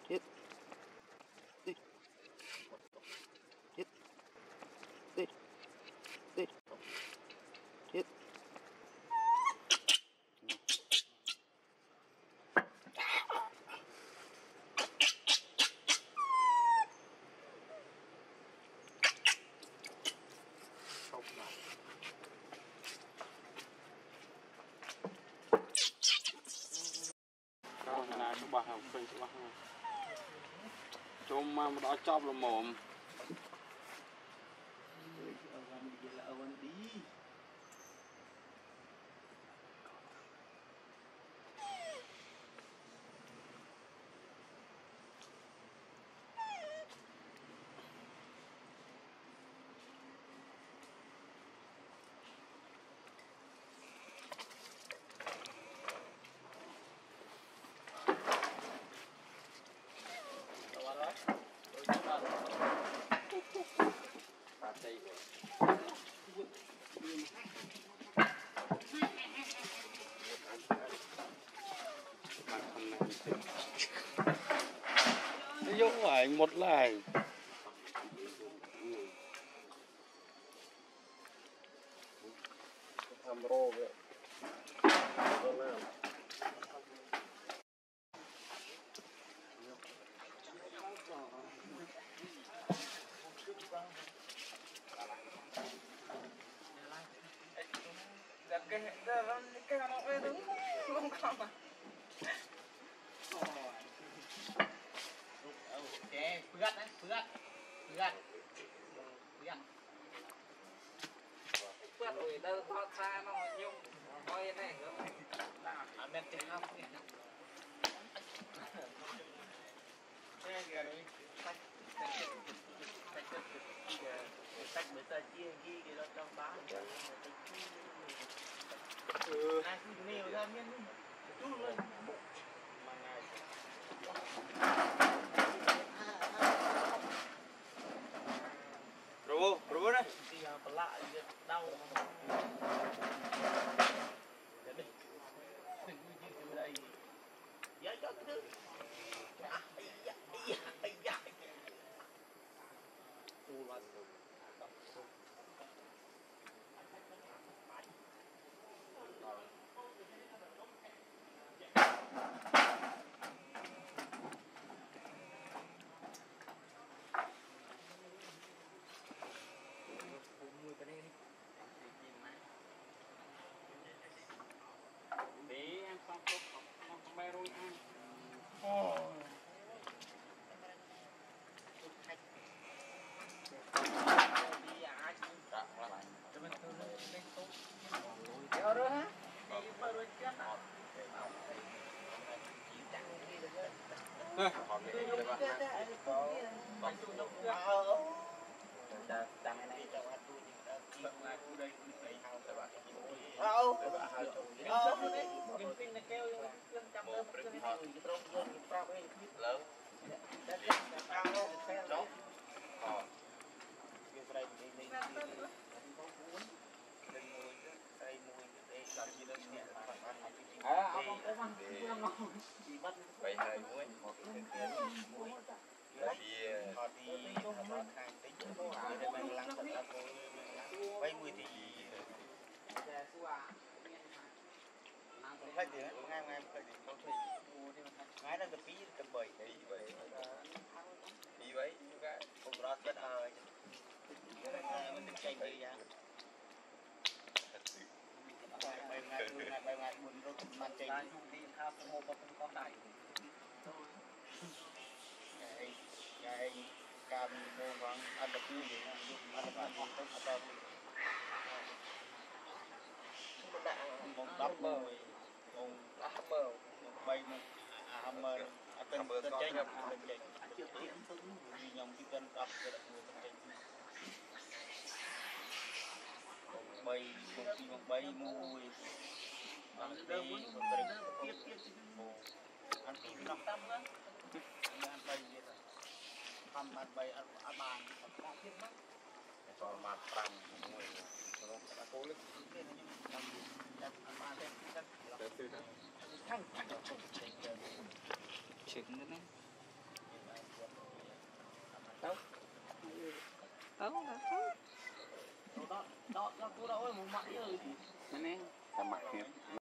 Hit. Đi. Hit. Đi. Đi. Hit. Không mà. Đó là nó bảo học sinh của bạn. Chúng mà đó chọc là mồm. Vô phải một lại tham rô vậy. Cái nó về đứng không không à. Ok, phượt đấy, phượt rồi đâu thoát xa nó nhung coi này nữa là ở bên trên không nhỉ. Đây kìa đấy, sách bữa ta chia ghi cái đó trong báo ai cứ nêu ra miếng chút luôn mà ngày Bro đây. thì lạ đau đây từ đây giá cho cái thứ Để em xong tốt không bay rồi ăn. rồi hả? Rồi chết à? vậy hai muối một cái họ đi họ hàng tính để mình làm thật là vay mùi thì phải thì ngang ngang phải thì không thì ngay là cái phí tầm 7 đấy vậy cái không rõ chết mình chạy đi ra bài ngày buồn rồi mình chạy đi khao không hộp không có đại ngày cam mua vàng ăn được như vậy ăn được ăn tốt hơn một đắp bờ một đắp bờ bay một hammer tên tranh vì nhom cái tên đắp cái bay một bay mùi ăn đi ăn đi nóc tâm á ăn bay vậyทำมันไปอาบานมองเพี้ยนมั้งตอนมาตรังมวยเราตะโกนเล็กเล่นยังทำจัดอาบานเล่นจัดทั้งทั้ง Trứng nữa đấy. đó đó đó là cô đâu ơi một mặt ơi Này nè, tao mặc kìa.